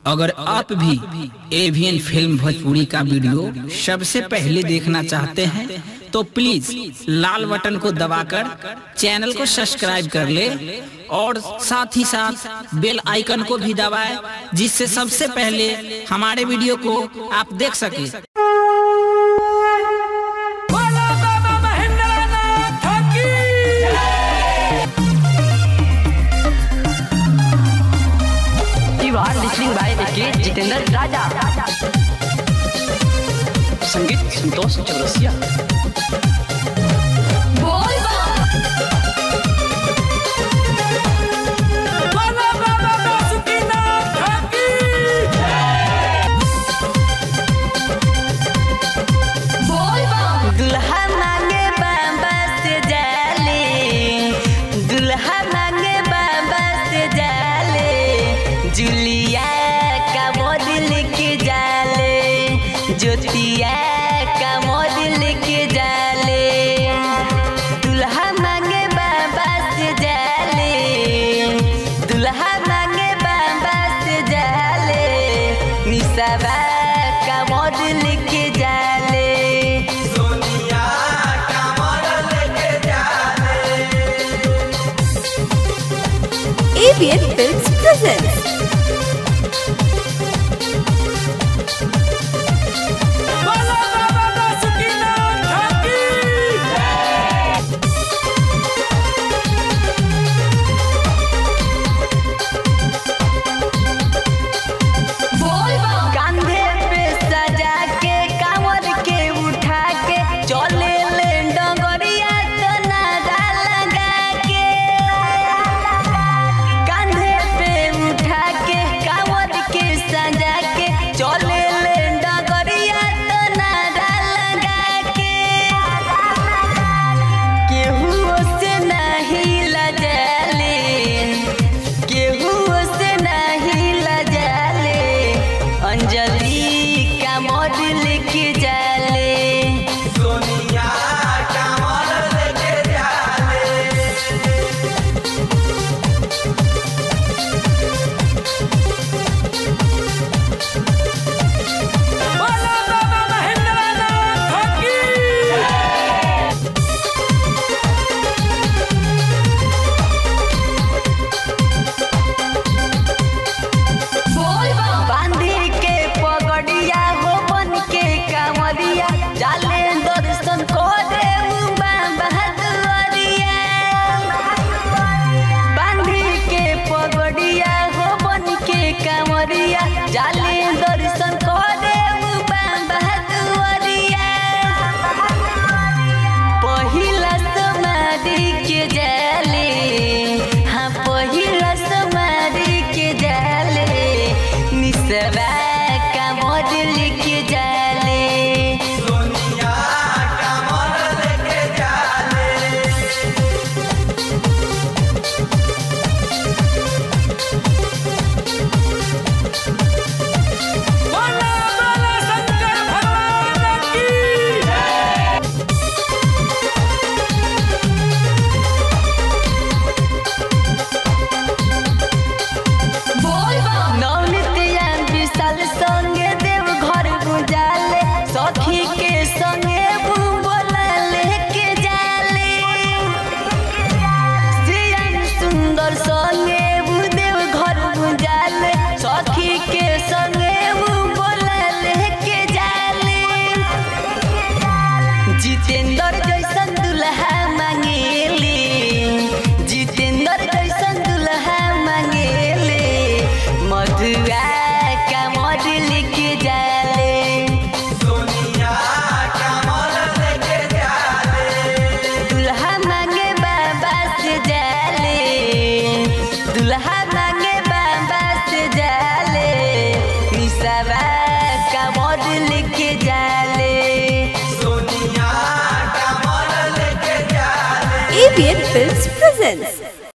अगर आप भी एवियन फिल्म भोजपुरी का वीडियो सबसे पहले देखना चाहते हैं तो प्लीज लाल बटन को दबाकर चैनल को सब्सक्राइब कर ले और साथ ही साथ बेल आइकन को भी दबाएं, जिससे सबसे पहले हमारे वीडियो को आप देख सकें। लिसनिंग बाय जितेंद्र राजा, संगीत संतोष चौरसिया। जुलिया का मॉडल के जाले, ज्योतिया का मॉडल के जाले, दुल्हा मांगे बाबा से जाले, दुल्हा मांगे बाबा से जाले, निशाबा का मॉडल के जाले, सोनिया का मॉडल के जाले। AVN Films presents अंजलि का मॉडल के जाले, सोनिया का मॉडल के जाले। बोलो बाबा महेंद्रनाथ की। जाले दर्शन को दे बहादुरिया, बांधी के पगड़िया हो बन के कांवरिया, जाले दर्शन को दे बहादुरिया, पहिला समाधि के जाले, हाँ पहिला समाधि के जाले, निसबा का मॉडल के जाले, सखी के संगे बोला लेके जाले, श्याम सुंदर संगे देव घर जाले, सखी के संगे बोला लेके जाले, जितेंद्र जैसन दुल्हा मांगेले, जितेंद्र जैसन दुल्हा मांगेले, मधुआ का मॉडल के जाले, दुल्हा मांगे बाबा से जाले, निशाबा का मॉडल के जाले, सोनिया का मॉडल के जाले। AVN Films presents